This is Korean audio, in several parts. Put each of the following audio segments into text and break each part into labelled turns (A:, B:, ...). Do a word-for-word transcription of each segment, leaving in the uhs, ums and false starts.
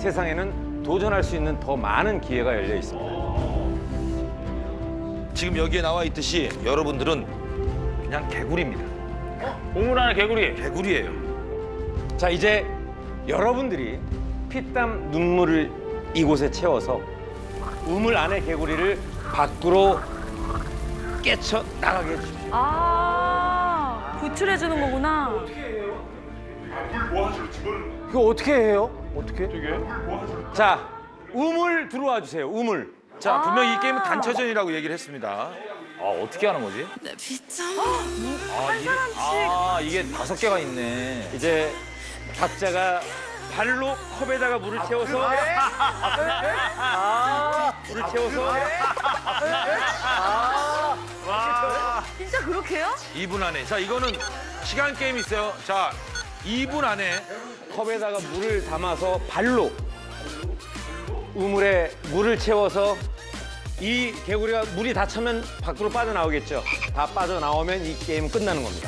A: 세상에는 도전할 수 있는 더 많은 기회가 열려 있습니다.
B: 지금 여기에 나와 있듯이 여러분들은 그냥 개구리입니다.
C: 우물 안에 개구리.
B: 개구리예요.
A: 자, 이제 여러분들이 피땀 눈물을 이곳에 채워서 우물 안의 개구리를 밖으로 깨쳐 나가게 해주십시오.
D: 아, 구출해주는 거구나.
A: 그거 어떻게 해요? 어떻게? 자, 우물 들어와 주세요. 우물.
B: 자,
D: 아
B: 분명히 이 게임은 단체전이라고 얘기를 했습니다.
C: 아, 어떻게 하는 거지?
D: 한 사람씩.
C: 아, 이게 다섯 개가 있네.
A: 이제 각자가 발로 컵에다가 물을 채워서 아, 물을 채워서
D: 진짜 그렇게 해요?
B: 이 분 안에. 자, 이거는 시간 게임이 있어요. 자, 이 분 안에
A: 컵에다가 물을 담아서 발로 우물에 물을 채워서 이 개구리가 물이 다 차면 밖으로 빠져나오겠죠. 다 빠져나오면 이 게임은 끝나는 겁니다.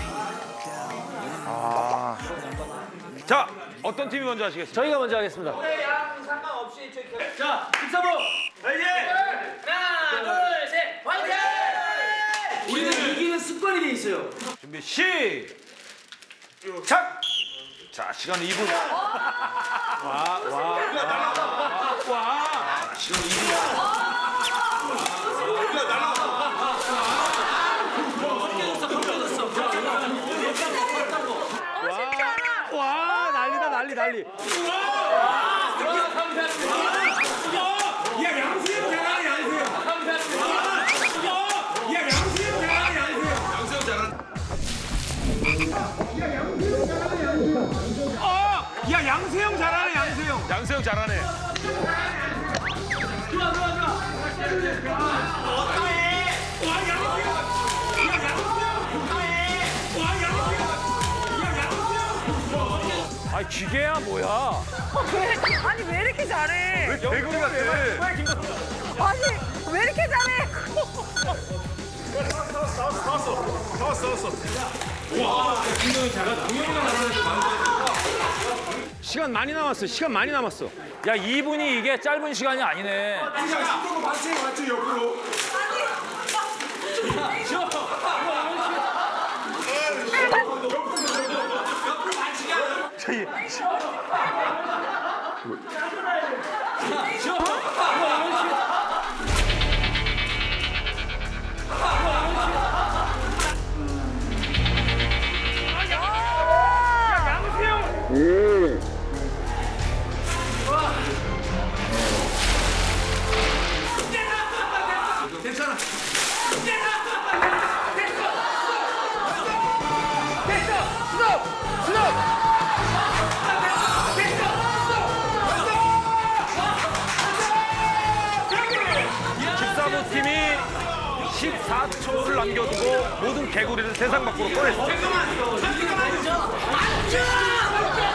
B: 자, 어떤 팀이 먼저 하시겠습니까?
A: 저희가 먼저 하겠습니다.
E: 자, 김사부 화이팅! 하나, 둘, 셋, 화이팅! 우리는 이기는 습관이 돼 있어요.
B: 준비 시작! 자, 시간 이 분.
A: 와, 와,
B: 와, 시간 이 분.
A: 와, 난리다, 난리, 난리.
E: 야, 양수형 잘하네, 양수형. 야, 양수형 잘하네, 양수형. 어! 야, 양수형 잘하네, 양수형.
B: 양세형 잘하네.
E: 좋아, 좋아, 좋아. 어떡해! 와, 양수형! 야, 양수형! 와, 양수형! 야, 양수형!
A: 아, 기계야, 뭐야?
D: 왜? 아니, 왜 이렇게 잘해?
A: 왜 개구리 같아?
D: 아니, 왜 이렇게 잘해?
A: 시간 많이 남았어, 시간 많이 남았어.
C: 야, 이 분이 이게 짧은 시간이 아니네.
B: 십사부 팀이 십사 초를 남겨두고 모든 개구리를 세상 밖으로 꺼냈습니다.